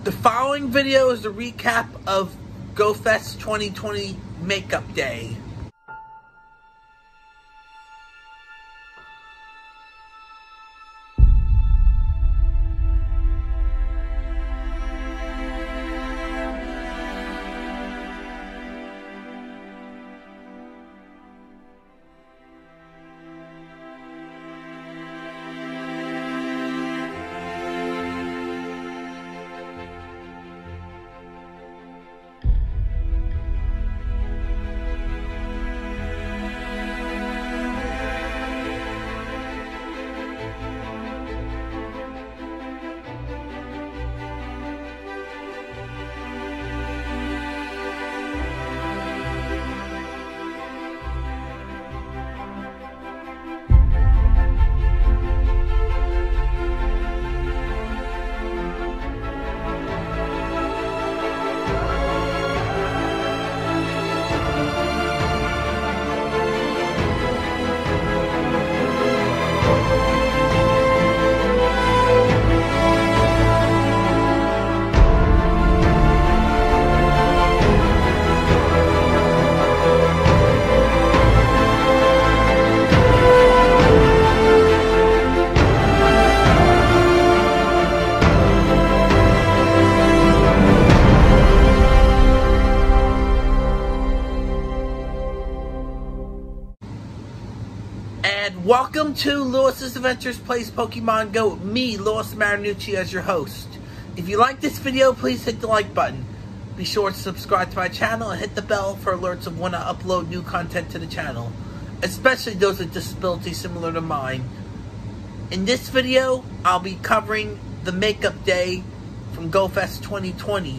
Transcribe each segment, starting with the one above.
The following video is a recap of GoFest 2020 Makeup Day. And welcome to Lewis's Adventures Plays Pokemon Go with me, Lewis Marinucci, as your host. If you like this video, please hit the like button. Be sure to subscribe to my channel and hit the bell for alerts of when I upload new content to the channel, especially those with disabilities similar to mine. In this video, I'll be covering the Makeup Day from GoFest 2020,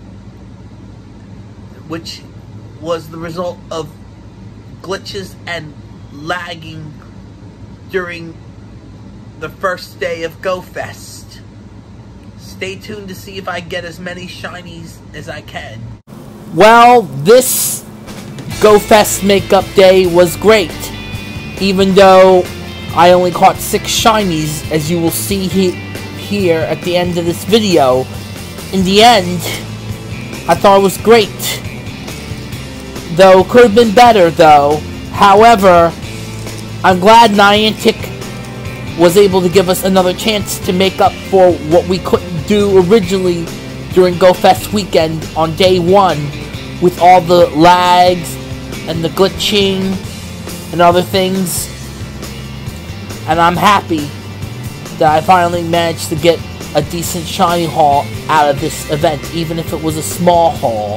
which was the result of glitches and lagging during the first day of GoFest. Stay tuned to see if I get as many shinies as I can. Well, this GoFest Makeup Day was great, even though I only caught 6 shinies, as you will see here at the end of this video. In the end, I thought it was great, though could have been better though. However, I'm glad Niantic was able to give us another chance to make up for what we couldn't do originally during GoFest weekend on day 1, with all the lags and the glitching and other things. And I'm happy that I finally managed to get a decent shiny haul out of this event, even if it was a small haul.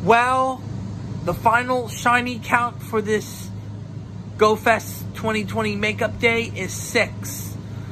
Well, the final shiny count for this GoFest 2020 Makeup Day is 6.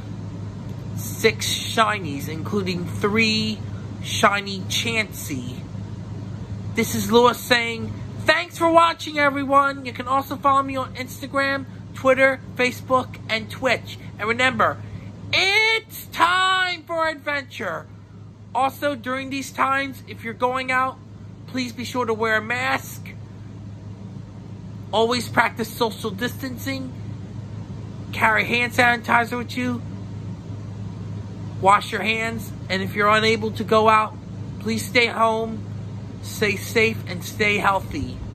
6 shinies, including 3 shiny Chansey. This is Lewis saying, thanks for watching, everyone. You can also follow me on Instagram, Twitter, Facebook, and Twitch. And remember, it's time for adventure. Also, during these times, if you're going out, please be sure to wear a mask. Always practice social distancing. Carry hand sanitizer with you. Wash your hands. And if you're unable to go out, please stay home. Stay safe and stay healthy.